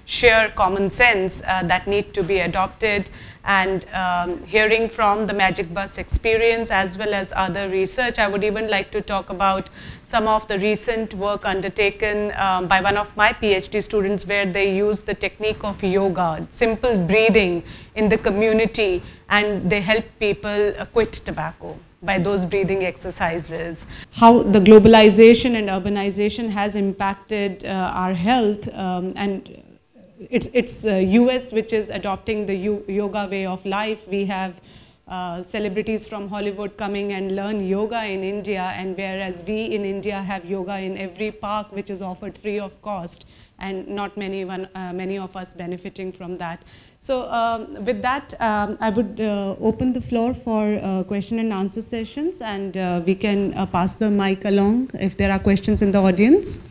sheer common sense that need to be adopted. And hearing from the Magic Bus experience as well as other research, I would even like to talk about some of the recent work undertaken by one of my PhD students, where they use the technique of yoga, simple breathing in the community, and they help people quit tobacco by those breathing exercises. How the globalization and urbanization has impacted our health, and it's US which is adopting the yoga way of life. We have celebrities from Hollywood coming and learn yoga in India, and whereas we in India have yoga in every park which is offered free of cost, and not many of us benefiting from that. So with that, I would open the floor for question and answer sessions, and we can pass the mic along if there are questions in the audience.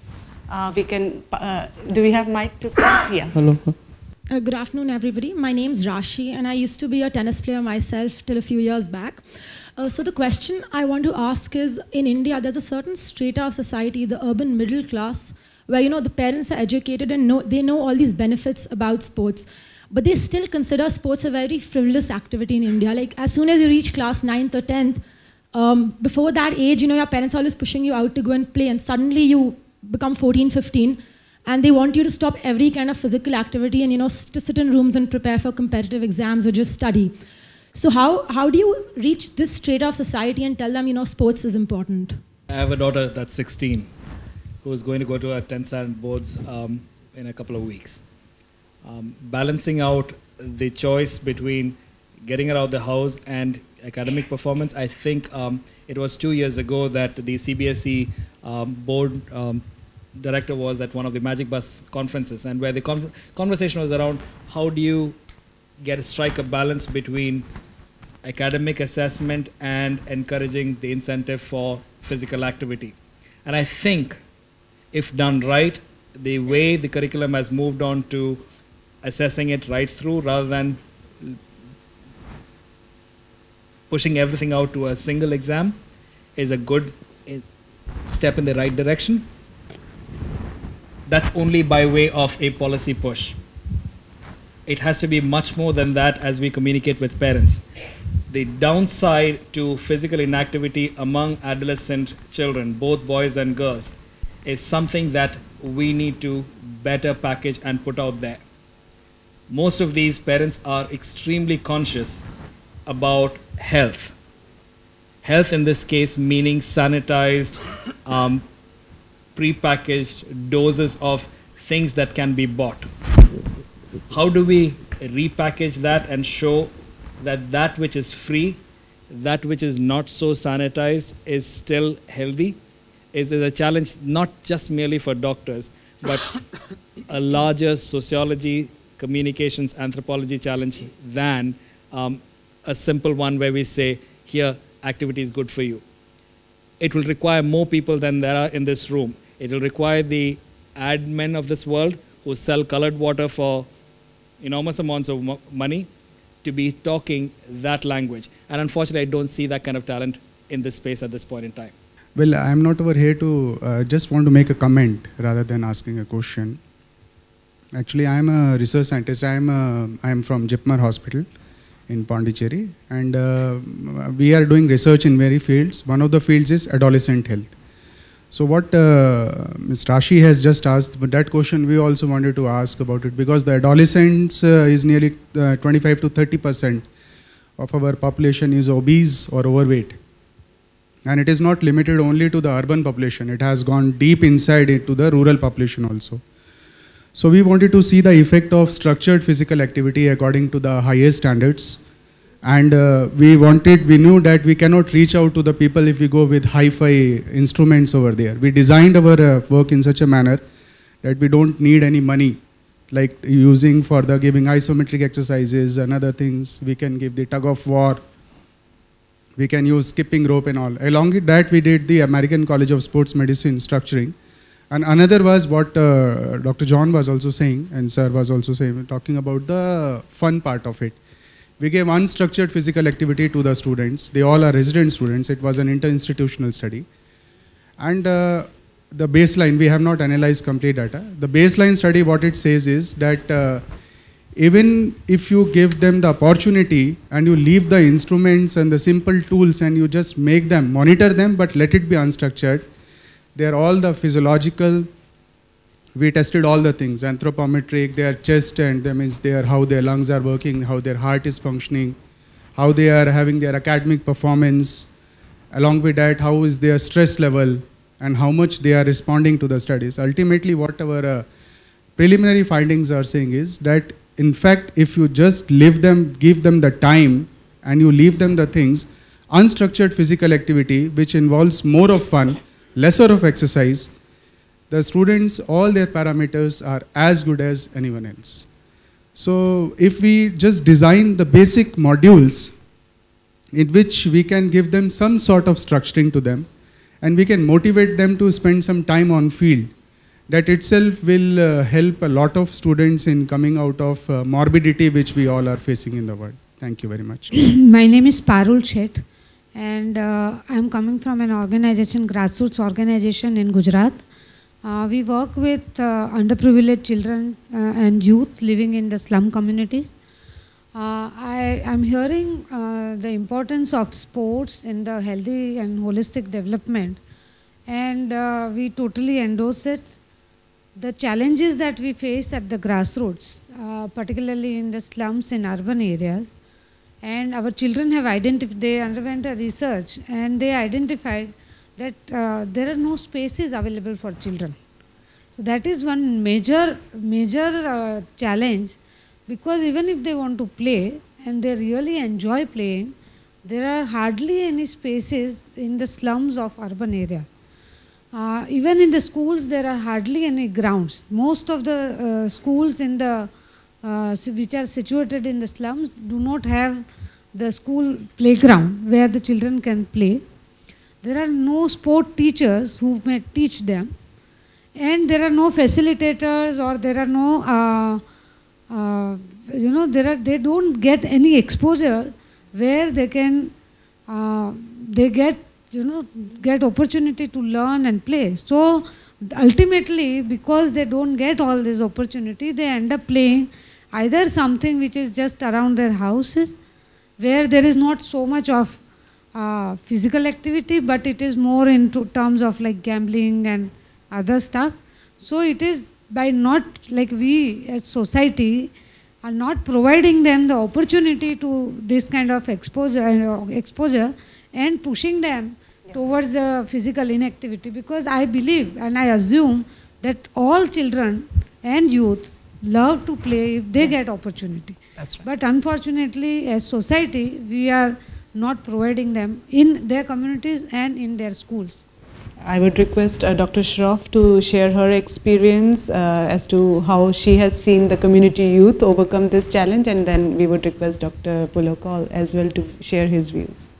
We can, do we have mic to start? Yeah. Hello. Good afternoon, everybody. My name's Rashi, and I used to be a tennis player myself till a few years back. So the question I want to ask is, in India, there's a certain strata of society, the urban middle class, where the parents are educated and they know all these benefits about sports, but they still consider sports a very frivolous activity in India. Like as soon as you reach class 9th or 10th, before that age, your parents are always pushing you out to go and play, and suddenly you become 14, 15, and they want you to stop every kind of physical activity and to sit in rooms and prepare for competitive exams or just study. So how do you reach this strata of society and tell them sports is important? I have a daughter that's 16 who is going to go to her 10th standard boards in a couple of weeks. Balancing out the choice between getting her out of the house and academic performance, I think it was 2 years ago that the CBSE board director was at one of the Magic Bus conferences, and where the conversation was around how do you strike a balance between academic assessment and encouraging the incentive for physical activity. And I think if done right, the way the curriculum has moved on to assessing it right through rather than pushing everything out to a single exam is a good step in the right direction. That's only by way of a policy push. It has to be much more than that as we communicate with parents. The downside to physical inactivity among adolescent children, both boys and girls, is something that we need to better package and put out there. Most of these parents are extremely conscious about health. Health in this case meaning sanitized, pre-packaged doses of things that can be bought. How do we repackage that and show that that which is free, that which is not so sanitized is still healthy? Is a challenge not just merely for doctors, but a larger sociology, communications, anthropology challenge than a simple one where we say, here, activity is good for you. It will require more people than there are in this room. It will require the ad men of this world who sell colored water for enormous amounts of money to be talking that language. And unfortunately, I don't see that kind of talent in this space at this point in time. Well, I'm not over here to just want to make a comment rather than asking a question. Actually, I'm a research scientist. I'm from Jipmar Hospital in Pondicherry, and we are doing research in various fields. One of the fields is adolescent health. So what Ms. Rashi has just asked, but that question we also wanted to ask about it, because the adolescents is nearly 25 to 30% of our population is obese or overweight. And it is not limited only to the urban population. It has gone deep inside into the rural population also. So we wanted to see the effect of structured physical activity according to the highest standards. And we knew that we cannot reach out to the people if we go with hi-fi instruments over there. We designed our work in such a manner that we don't need any money, like using for the giving isometric exercises and other things. We can give the tug of war. We can use skipping rope and all. Along with that, we did the American College of Sports Medicine structuring. And another was what Dr. John was also saying, and Sir was also saying, talking about the fun part of it. We gave unstructured physical activity to the students. They all are resident students. It was an inter-institutional study. And the baseline, we have not analyzed complete data. The baseline study, what it says is that even if you give them the opportunity and you leave the instruments and the simple tools and you just make them, monitor them, but let it be unstructured, they are all the physiological, we tested all the things, anthropometric, their chest and that means how their lungs are working, how their heart is functioning, how they are having their academic performance, along with that, how is their stress level, and how much they are responding to the studies. Ultimately, what our preliminary findings are saying is that, in fact, if you just give them the time, and you leave them the things, unstructured physical activity, which involves more of fun, lesser of exercise, the students, all their parameters are as good as anyone else. So if we just design the basic modules in which we can give them some sort of structuring to them, and we can motivate them to spend some time on field, that itself will help a lot of students in coming out of morbidity which we all are facing in the world. Thank you very much. My name is Parul Shet, and I am coming from an organization, grassroots organization in Gujarat. We work with underprivileged children and youth living in the slum communities. I am hearing the importance of sports in the healthy and holistic development, and we totally endorse it. The challenges that we face at the grassroots, particularly in the slums in urban areas, and our children have identified, they underwent a research and they identified that there are no spaces available for children. So that is one major challenge, because even if they want to play and they really enjoy playing, there are hardly any spaces in the slums of urban area. Even in the schools, there are hardly any grounds. Most of the schools in the which are situated in the slums do not have the school playground where the children can play. There are no sport teachers who may teach them, and there are no facilitators, or there are no they don't get any exposure where they can get opportunity to learn and play. So ultimately, because they don't get all this opportunity, they end up playing either something which is just around their houses, where there is not so much of physical activity, but it is more into terms of like gambling and other stuff. So it is by not, like we as society are not providing them the opportunity to this kind of exposure and pushing them towards the physical inactivity, because I believe and I assume that all children and youth love to play if they get opportunity. That's right. But unfortunately, as society, we are not providing them in their communities and in their schools. I would request Dr. Shroff to share her experience as to how she has seen the community youth overcome this challenge, and then we would request Dr. Pulokol as well to share his views.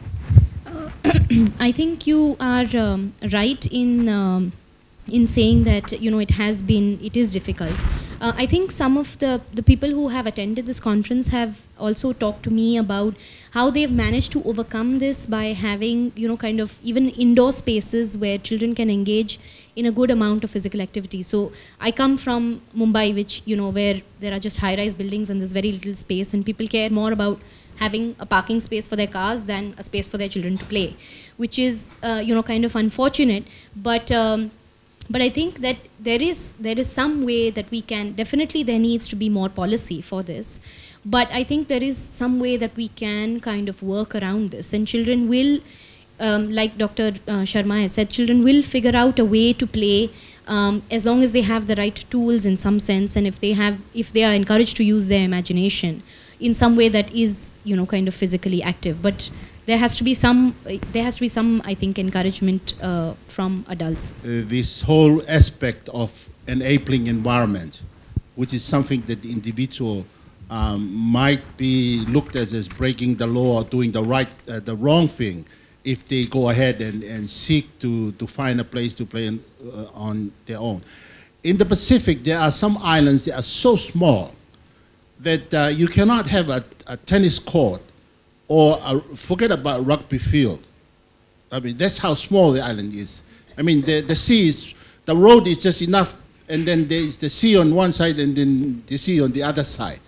I think you are right in saying that it is difficult. I think some of the people who have attended this conference have also talked to me about how they've managed to overcome this by having kind of even indoor spaces where children can engage in a good amount of physical activity. So I come from Mumbai, which where there are just high-rise buildings and there's very little space, and people care more about having a parking space for their cars than a space for their children to play, which is kind of unfortunate. But I think that there is some way that we can, definitely there needs to be more policy for this, but I think there is some way that we can kind of work around this, and children will, like Dr. Sharma has said, children will figure out a way to play as long as they have the right tools in some sense, and if they are encouraged to use their imagination in some way that is kind of physically active. But there has to be some I think encouragement from adults. This whole aspect of enabling environment, which is something that the individual might be looked at as breaking the law or doing the wrong thing if they go ahead and seek to find a place to play on their own. In the Pacific, there are some islands that are so small that you cannot have a tennis court or forget about rugby field. I mean, that's how small the island is. I mean, the sea is, the road is just enough, and then there is the sea on one side and then the sea on the other side.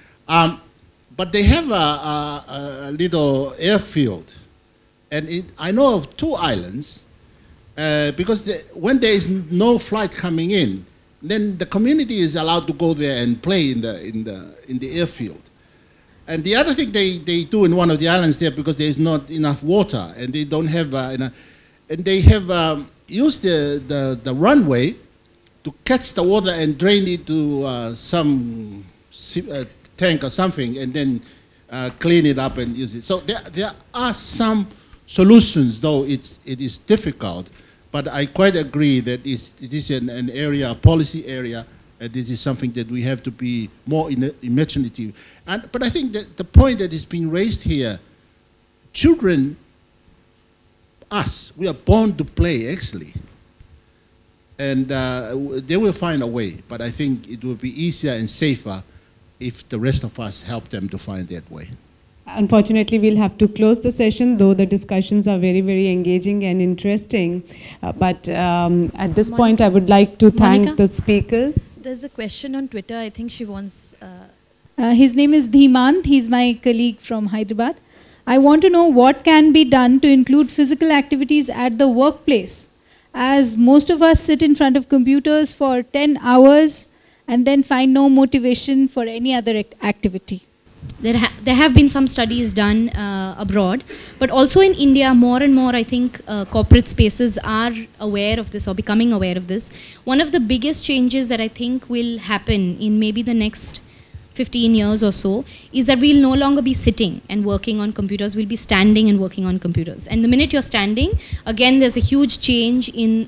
But they have a little airfield. And I know of 2 islands, because when there is no flight coming in, then the community is allowed to go there and play in the airfield. And the other thing they do in one of the islands there, because there is not enough water, and they don't have, and they have used the runway to catch the water and drain it to some tank or something, and then clean it up and use it. So there are some solutions, though it is difficult. But I quite agree that it is an area, a policy area, and this is something that we have to be more imaginative. But I think that the point that is being raised here, children, us, we are born to play, actually. And they will find a way, but I think it will be easier and safer if the rest of us help them to find that way. Unfortunately, we'll have to close the session, though the discussions are very, very engaging and interesting. But at this point, I would like to thank the speakers. There's a question on Twitter. I think she wants... his name is Dhimant. He's my colleague from Hyderabad. I want to know what can be done to include physical activities at the workplace, as most of us sit in front of computers for 10 hours and then find no motivation for any other activity. There have been some studies done abroad, but also in India, more and more, I think, corporate spaces are aware of this or becoming aware of this. One of the biggest changes that I think will happen in maybe the next 15 years or so is that we'll no longer be sitting and working on computers, we'll be standing and working on computers. And the minute you're standing, again, there's a huge change in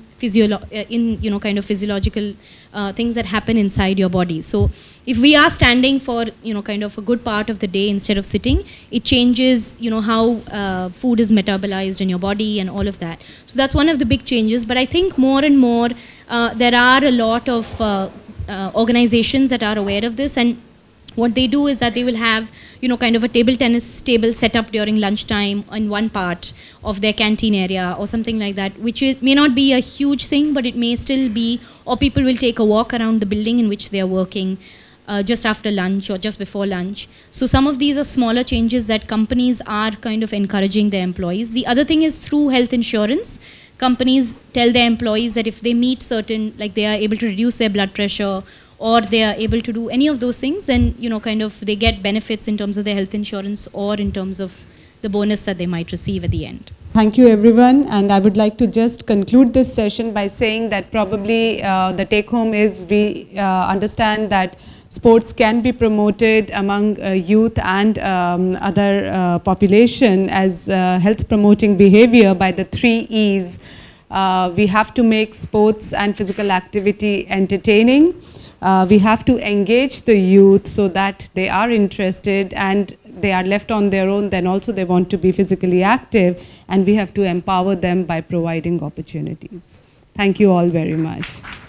physiological things that happen inside your body. So if we are standing for, kind of a good part of the day instead of sitting, it changes, how food is metabolized in your body and all of that. So that's one of the big changes. But I think more and more, there are a lot of organizations that are aware of this, and what they do is that they will have, kind of a table tennis table set up during lunchtime in one part of their canteen area or something like that, which may not be a huge thing, but it may still be, or people will take a walk around the building in which they are working just after lunch or just before lunch. So some of these are smaller changes that companies are kind of encouraging their employees. The other thing is through health insurance. Companies tell their employees that if they meet certain, like they are able to reduce their blood pressure, or they are able to do any of those things, then kind of they get benefits in terms of their health insurance or in terms of the bonus that they might receive at the end. Thank you, everyone. And I would like to just conclude this session by saying that probably the take home is we understand that sports can be promoted among youth and other population as health promoting behavior by the 3 E's. We have to make sports and physical activity entertaining. We have to engage the youth so that they are interested and they are left on their own, then also they want to be physically active, and we have to empower them by providing opportunities. Thank you all very much.